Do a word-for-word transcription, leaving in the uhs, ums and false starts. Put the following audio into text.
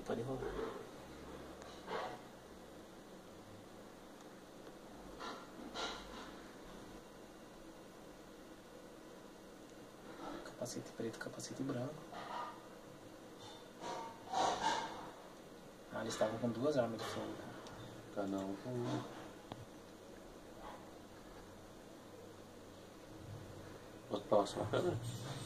pode rolar. Capacete preto, capacete branco. Ah, eles estavam com duas armas de fogo. Cada um com uma. Outra próxima câmera.